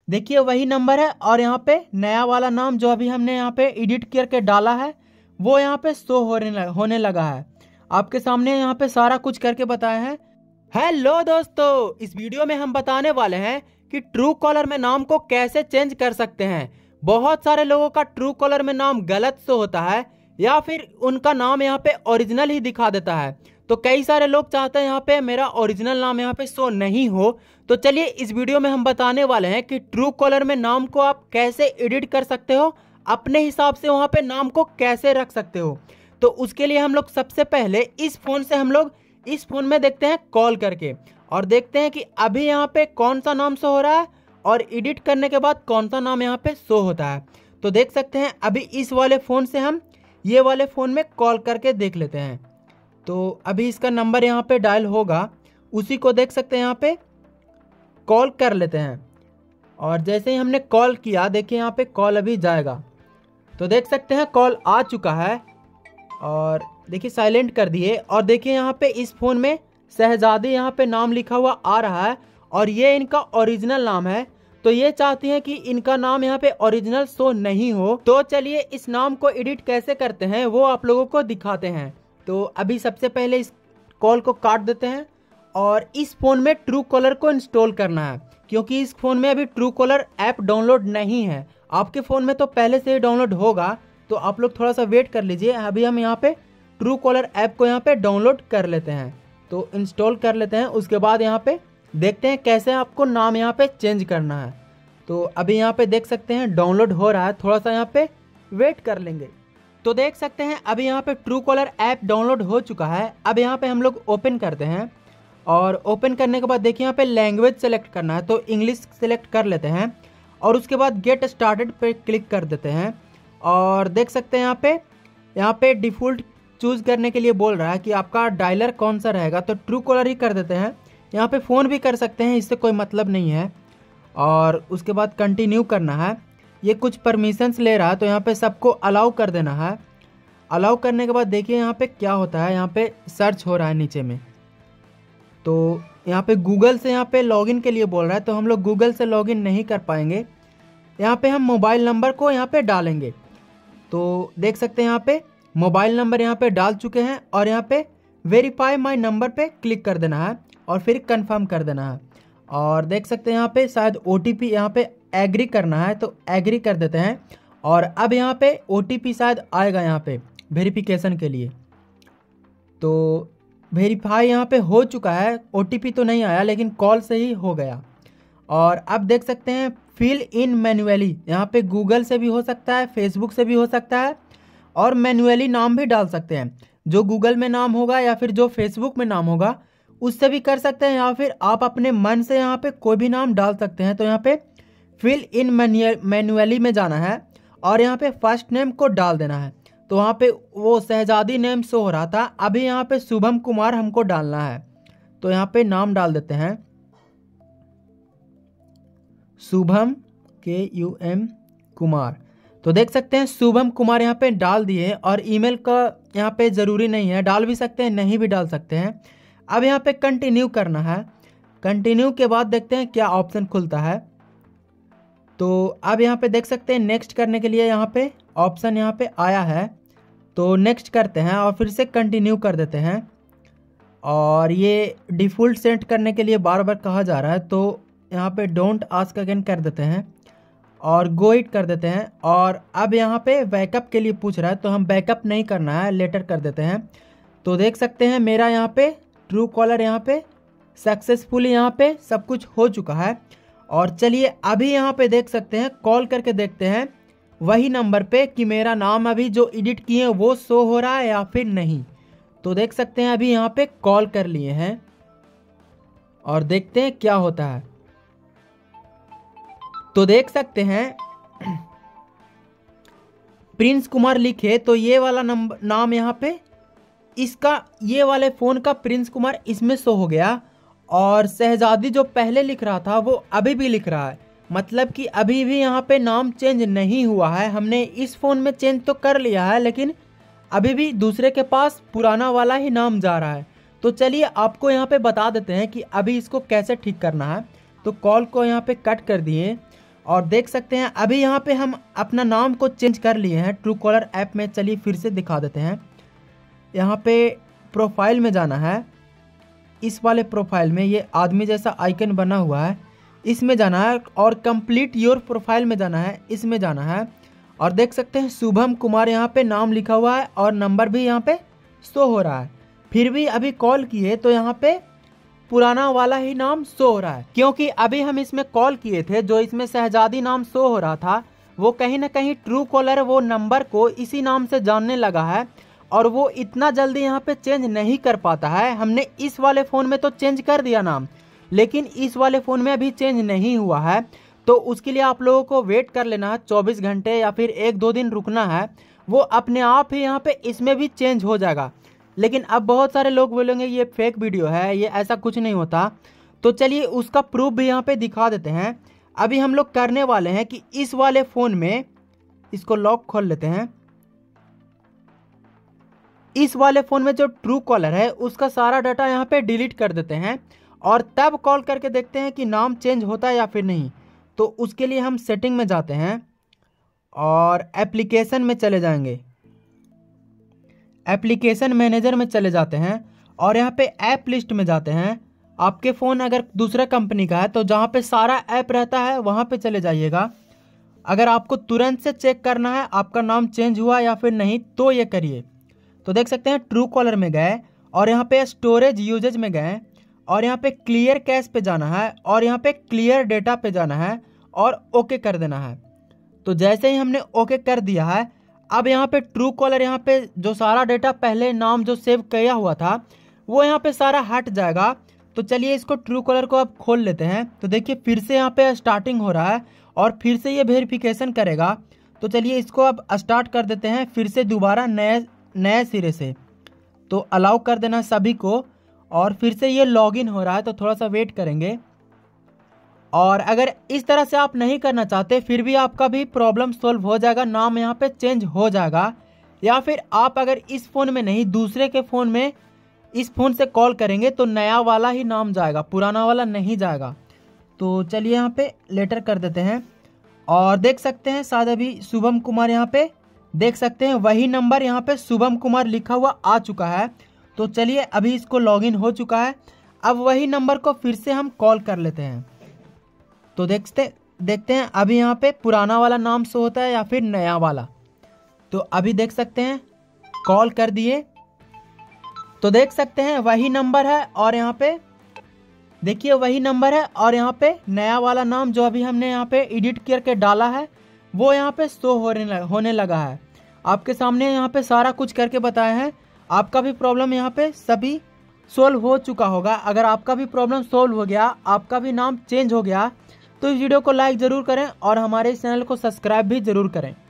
देखिए वही नंबर है और यहाँ पे नया वाला नाम जो अभी हमने यहाँ पे एडिट करके डाला है वो यहाँ पे शो होने लगा है। आपके सामने यहाँ पे सारा कुछ करके बताया है। हेलो दोस्तों, इस वीडियो में हम बताने वाले हैं कि ट्रू कॉलर में नाम को कैसे चेंज कर सकते हैं। बहुत सारे लोगों का ट्रू कॉलर में नाम गलत शो होता है या फिर उनका नाम यहाँ पे ओरिजिनल ही दिखा देता है। तो कई सारे लोग चाहते हैं यहाँ पे मेरा ओरिजिनल नाम यहाँ पे शो नहीं हो। तो चलिए इस वीडियो में हम बताने वाले हैं कि ट्रू कॉलर में नाम को आप कैसे एडिट कर सकते हो, अपने हिसाब से वहाँ पे नाम को कैसे रख सकते हो। तो उसके लिए हम लोग सबसे पहले इस फोन में देखते हैं कॉल करके और देखते हैं कि अभी यहाँ पे कौन सा नाम शो हो रहा है और एडिट करने के बाद कौन सा नाम यहाँ पे शो होता है। तो देख सकते हैं अभी इस वाले फ़ोन से हम ये वाले फ़ोन में कॉल करके देख लेते हैं। तो अभी इसका नंबर यहाँ पे डायल होगा, उसी को देख सकते हैं यहाँ पे कॉल कर लेते हैं। और जैसे ही हमने कॉल किया देखिए यहाँ पे कॉल अभी जाएगा। तो देख सकते हैं कॉल आ चुका है और देखिए साइलेंट कर दिए और देखिए यहाँ पे इस फ़ोन में शहजादी यहाँ पे नाम लिखा हुआ आ रहा है और ये इनका ओरिजिनल नाम है। तो ये चाहती हैं कि इनका नाम यहाँ पे ओरिजिनल शो नहीं हो। तो चलिए इस नाम को एडिट कैसे करते हैं वो आप लोगों को दिखाते हैं। तो अभी सबसे पहले इस कॉल को काट देते हैं और इस फ़ोन में ट्रू कॉलर को इंस्टॉल करना है, क्योंकि इस फ़ोन में अभी ट्रू कॉलर ऐप डाउनलोड नहीं है। आपके फ़ोन में तो पहले से ही डाउनलोड होगा, तो आप लोग थोड़ा सा वेट कर लीजिए। अभी हम यहाँ पे ट्रू कॉलर ऐप को यहाँ पे डाउनलोड कर लेते हैं। तो इंस्टॉल कर लेते हैं, उसके बाद यहाँ पे देखते हैं कैसे आपको नाम यहाँ पे चेंज करना है। तो अभी यहाँ पे देख सकते हैं डाउनलोड हो रहा है, थोड़ा सा यहाँ पे वेट कर लेंगे। तो देख सकते हैं अभी यहाँ पे ट्रू कॉलर ऐप डाउनलोड हो चुका है। अब यहाँ पे हम लोग ओपन करते हैं और ओपन करने के बाद देखिए यहाँ पे लैंग्वेज सेलेक्ट करना है, तो इंग्लिश सेलेक्ट कर लेते हैं और उसके बाद गेट स्टार्टेड पे क्लिक कर देते हैं। और देख सकते हैं यहाँ पे डिफ़ॉल्ट चूज़ करने के लिए बोल रहा है कि आपका डायलर कौन सा रहेगा, तो ट्रू कॉलर ही कर देते हैं। यहाँ पे फ़ोन भी कर सकते हैं, इससे कोई मतलब नहीं है। और उसके बाद कंटिन्यू करना है। ये कुछ परमिशंस ले रहा है, तो यहाँ पे सबको अलाउ कर देना है। अलाउ करने के बाद देखिए यहाँ पे क्या होता है, यहाँ पे सर्च हो रहा है नीचे में। तो यहाँ पे गूगल से यहाँ पे लॉगिन के लिए बोल रहा है, तो हम लोग गूगल से लॉगिन नहीं कर पाएंगे। यहाँ पे हम मोबाइल नंबर को यहाँ पे डालेंगे। तो देख सकते हैं यहाँ पे मोबाइल नंबर यहाँ पे डाल चुके हैं और यहाँ पे वेरीफाई माय नंबर पे क्लिक कर देना है और फिर कंफर्म कर देना है। और देख सकते हैं यहाँ पे शायद OTP यहाँ पे एग्री करना है, तो एग्री कर देते हैं। और अब यहाँ पे OTP शायद आएगा यहाँ पे वेरिफिकेशन के लिए। तो वेरीफाई यहाँ पे हो चुका है, OTP तो नहीं आया लेकिन कॉल से ही हो गया। और अब देख सकते हैं फिल इन मैन्युअली, यहाँ पे गूगल से भी हो सकता है, फेसबुक से भी हो सकता है और मैन्युअली नाम भी डाल सकते हैं। जो गूगल में नाम होगा या फिर जो फेसबुक में नाम होगा उससे भी कर सकते हैं, या फिर आप अपने मन से यहाँ पे कोई भी नाम डाल सकते हैं। तो यहाँ पे फिल इन मैन्युअली में जाना है और यहाँ पे फर्स्ट नेम को डाल देना है। तो वहाँ पे वो शहजादी नेम शो हो रहा था, अभी यहाँ पे शुभम कुमार हमको डालना है। तो यहाँ पे नाम डाल देते हैं शुभम KUM कुमार। तो देख सकते हैं शुभम कुमार यहाँ पे डाल दिए और ईमेल का यहाँ पे ज़रूरी नहीं है, डाल भी सकते हैं नहीं भी डाल सकते हैं। अब यहाँ पे कंटिन्यू करना है। कंटिन्यू के बाद देखते हैं क्या ऑप्शन खुलता है। तो अब यहाँ पे देख सकते हैं नेक्स्ट करने के लिए यहाँ पे ऑप्शन यहाँ पे आया है, तो नेक्स्ट करते हैं और फिर से कंटिन्यू कर देते हैं। और ये डिफ़ॉल्ट सेट करने के लिए बार बार कहा जा रहा है, तो यहाँ पे डोंट आस्क अगेन कर देते हैं और गो इट कर देते हैं। और अब यहाँ पे बैकअप के लिए पूछ रहा है, तो हम बैकअप नहीं करना है, लेटर कर देते हैं। तो देख सकते हैं मेरा यहाँ पे ट्रू कॉलर यहाँ पे सक्सेसफुली यहाँ पे सब कुछ हो चुका है। और चलिए अभी यहाँ पे देख सकते हैं कॉल करके देखते हैं वही नंबर पे कि मेरा नाम अभी जो एडिट किए हैं वो शो हो रहा है या फिर नहीं। तो देख सकते हैं अभी यहाँ पे कॉल कर लिए हैं और देखते हैं क्या होता है। तो देख सकते हैं प्रिंस कुमार लिखे, तो ये वाला नाम यहाँ पे इसका ये वाले फ़ोन का प्रिंस कुमार इसमें शो हो गया और शहजादी जो पहले लिख रहा था वो अभी भी लिख रहा है, मतलब कि अभी भी यहाँ पे नाम चेंज नहीं हुआ है। हमने इस फ़ोन में चेंज तो कर लिया है लेकिन अभी भी दूसरे के पास पुराना वाला ही नाम जा रहा है। तो चलिए आपको यहाँ पे बता देते हैं कि अभी इसको कैसे ठीक करना है। तो कॉल को यहाँ पे कट कर दिए और देख सकते हैं अभी यहाँ पे हम अपना नाम को चेंज कर लिए हैं ट्रू कॉलर ऐप में। चलिए फिर से दिखा देते हैं। यहाँ पे प्रोफाइल में जाना है, इस वाले प्रोफाइल में ये आदमी जैसा आइकन बना हुआ है, इसमें जाना है और कंप्लीट योर प्रोफाइल में जाना है, इसमें जाना है। और देख सकते हैं शुभम कुमार यहाँ पे नाम लिखा हुआ है और नंबर भी यहाँ पे शो हो रहा है। फिर भी अभी कॉल किए तो यहाँ पे पुराना वाला ही नाम शो हो रहा है, क्योंकि अभी हम इसमें कॉल किए थे जो इसमें शहजादी नाम शो हो रहा था, वो कहीं ना कहीं ट्रू कॉलर वो नंबर को इसी नाम से जानने लगा है और वो इतना जल्दी यहाँ पे चेंज नहीं कर पाता है। हमने इस वाले फ़ोन में तो चेंज कर दिया नाम, लेकिन इस वाले फ़ोन में अभी चेंज नहीं हुआ है। तो उसके लिए आप लोगों को वेट कर लेना है, 24 घंटे या फिर 1-2 दिन रुकना है, वो अपने आप ही यहाँ पे इसमें भी चेंज हो जाएगा। लेकिन अब बहुत सारे लोग बोलेंगे ये फेक वीडियो है, ये ऐसा कुछ नहीं होता। तो चलिए उसका प्रूफ भी यहाँ पे दिखा देते हैं। अभी हम लोग करने वाले हैं कि इस वाले फ़ोन में, इसको लॉक खोल लेते हैं, इस वाले फ़ोन में जो ट्रू कॉलर है उसका सारा डाटा यहाँ पे डिलीट कर देते हैं और तब कॉल करके देखते हैं कि नाम चेंज होता है या फिर नहीं। तो उसके लिए हम सेटिंग में जाते हैं और एप्लीकेशन में चले जाएंगे, एप्लीकेशन मैनेजर में चले जाते हैं और यहाँ पे ऐप लिस्ट में जाते हैं। आपके फ़ोन अगर दूसरा कंपनी का है तो जहाँ पे सारा ऐप रहता है वहाँ पे चले जाइएगा। अगर आपको तुरंत से चेक करना है आपका नाम चेंज हुआ या फिर नहीं तो ये करिए। तो देख सकते हैं ट्रू कॉलर में गए और यहाँ पे स्टोरेज यूजेज में गए और यहाँ पे क्लियर कैश पे जाना है और यहाँ पे क्लियर डेटा पे जाना है और ओके कर देना है। तो जैसे ही हमने ओके कर दिया है, अब यहाँ पे ट्रू कॉलर यहाँ पे जो सारा डेटा पहले नाम जो सेव किया हुआ था वो यहाँ पे सारा हट जाएगा। तो चलिए इसको ट्रू कॉलर को अब खोल लेते हैं। तो देखिए फिर से यहाँ पे स्टार्टिंग हो रहा है और फिर से ये वेरिफिकेशन करेगा। तो चलिए इसको अब स्टार्ट कर देते हैं फिर से दोबारा नए सिरे से। तो अलाउ कर देना सभी को और फिर से ये लॉगिन हो रहा है, तो थोड़ा सा वेट करेंगे। और अगर इस तरह से आप नहीं करना चाहते फिर भी आपका भी प्रॉब्लम सॉल्व हो जाएगा, नाम यहाँ पे चेंज हो जाएगा। या फिर आप अगर इस फ़ोन में नहीं दूसरे के फ़ोन में इस फ़ोन से कॉल करेंगे तो नया वाला ही नाम जाएगा, पुराना वाला नहीं जाएगा। तो चलिए यहाँ पे लेटर कर देते हैं और देख सकते हैं शायद अभी शुभम कुमार यहाँ पे देख सकते हैं वही नंबर यहाँ पे शुभम कुमार लिखा हुआ आ चुका है। तो चलिए अभी इसको लॉगिन हो चुका है। अब वही नंबर को फिर से हम कॉल कर लेते हैं। तो देखते हैं अभी यहाँ पे पुराना वाला नाम शो होता है या फिर नया वाला। तो अभी देख सकते हैं कॉल कर दिए तो देख सकते हैं वही नंबर है और यहाँ पे देखिए वही नंबर है और यहाँ पे नया वाला नाम जो अभी हमने यहाँ पे एडिट करके डाला है वो यहाँ पे शो होने लगा है। आपके सामने यहाँ पे सारा कुछ करके बताया है। आपका भी प्रॉब्लम यहाँ पे सभी सोल्व हो चुका होगा। अगर आपका भी प्रॉब्लम सोल्व हो गया, आपका भी नाम चेंज हो गया, तो इस वीडियो को लाइक ज़रूर करें और हमारे इस चैनल को सब्सक्राइब भी ज़रूर करें।